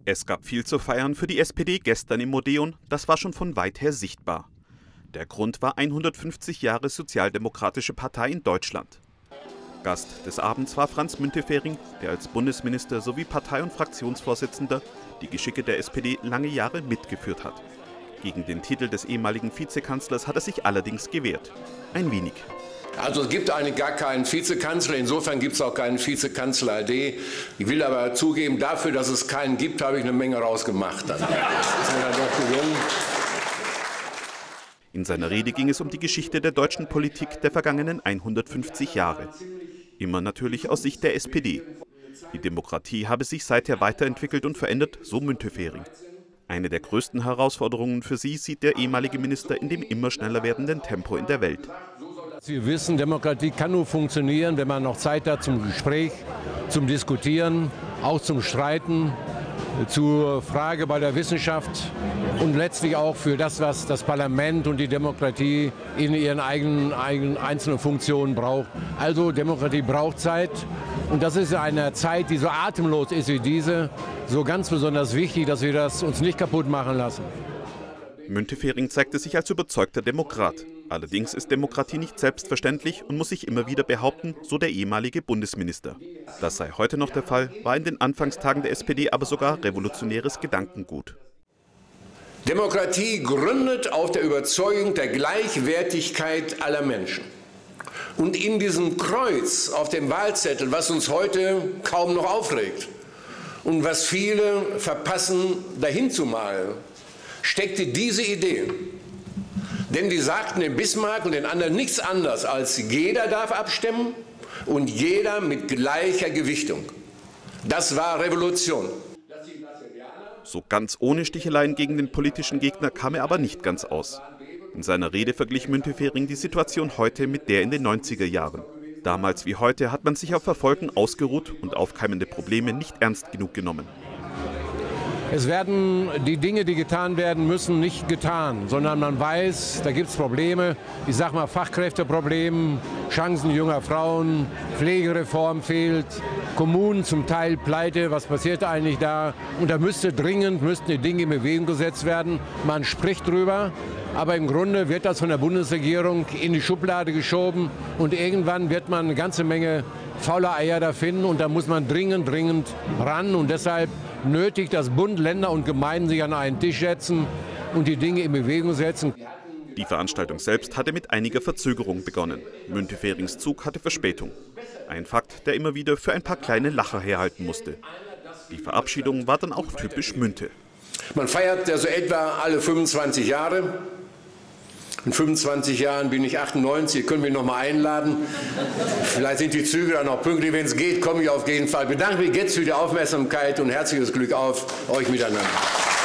Es gab viel zu feiern für die SPD gestern im Odeon, das war schon von weit her sichtbar. Der Grund war 150 Jahre Sozialdemokratische Partei in Deutschland. Gast des Abends war Franz Müntefering, der als Bundesminister sowie Partei- und Fraktionsvorsitzender die Geschicke der SPD lange Jahre mitgeführt hat. Gegen den Titel des ehemaligen Vizekanzlers hat er sich allerdings gewehrt. Ein wenig. Also es gibt eigentlich gar keinen Vizekanzler, insofern gibt es auch keinen Vizekanzler AD. Ich will aber zugeben, dafür, dass es keinen gibt, habe ich eine Menge rausgemacht. Das ist mir dann doch gelungen. In seiner Rede ging es um die Geschichte der deutschen Politik der vergangenen 150 Jahre. Immer natürlich aus Sicht der SPD. Die Demokratie habe sich seither weiterentwickelt und verändert, so Müntefering. Eine der größten Herausforderungen für sie sieht der ehemalige Minister in dem immer schneller werdenden Tempo in der Welt. Wir wissen, Demokratie kann nur funktionieren, wenn man noch Zeit hat zum Gespräch, zum Diskutieren, auch zum Streiten, zur Frage bei der Wissenschaft und letztlich auch für das, was das Parlament und die Demokratie in ihren eigenen einzelnen Funktionen braucht. Also Demokratie braucht Zeit und das ist in einer Zeit, die so atemlos ist wie diese, so ganz besonders wichtig, dass wir das uns nicht kaputt machen lassen. Müntefering zeigte sich als überzeugter Demokrat. Allerdings ist Demokratie nicht selbstverständlich und muss sich immer wieder behaupten, so der ehemalige Bundesminister. Das sei heute noch der Fall, war in den Anfangstagen der SPD aber sogar revolutionäres Gedankengut. Demokratie gründet auf der Überzeugung der Gleichwertigkeit aller Menschen. Und in diesem Kreuz auf dem Wahlzettel, was uns heute kaum noch aufregt und was viele verpassen, dahin zu malen, steckte diese Idee. Denn die sagten dem Bismarck und den anderen nichts anderes als jeder darf abstimmen und jeder mit gleicher Gewichtung. Das war Revolution. So ganz ohne Sticheleien gegen den politischen Gegner kam er aber nicht ganz aus. In seiner Rede verglich Müntefering die Situation heute mit der in den 90er Jahren. Damals wie heute hat man sich auf Erfolgen ausgeruht und aufkeimende Probleme nicht ernst genug genommen. Es werden die Dinge, die getan werden müssen, nicht getan, sondern man weiß, da gibt es Probleme. Ich sage mal Fachkräfteproblem, Chancen junger Frauen, Pflegereform fehlt, Kommunen zum Teil pleite, was passiert eigentlich da? Und da müssten die Dinge in Bewegung gesetzt werden. Man spricht drüber, aber im Grunde wird das von der Bundesregierung in die Schublade geschoben und irgendwann wird man eine ganze Menge faule Eier da finden und da muss man dringend ran und deshalb nötig, dass Bund, Länder und Gemeinden sich an einen Tisch setzen und die Dinge in Bewegung setzen. Die Veranstaltung selbst hatte mit einiger Verzögerung begonnen. Münteferings Zug hatte Verspätung. Ein Fakt, der immer wieder für ein paar kleine Lacher herhalten musste. Die Verabschiedung war dann auch typisch Münte. Man feiert ja so etwa alle 25 Jahre. In 25 Jahren bin ich 98, können wir noch mal einladen. Vielleicht sind die Züge dann noch pünktlich. Wenn es geht, komme ich auf jeden Fall. Ich bedanke mich jetzt für die Aufmerksamkeit und herzliches Glück auf euch miteinander.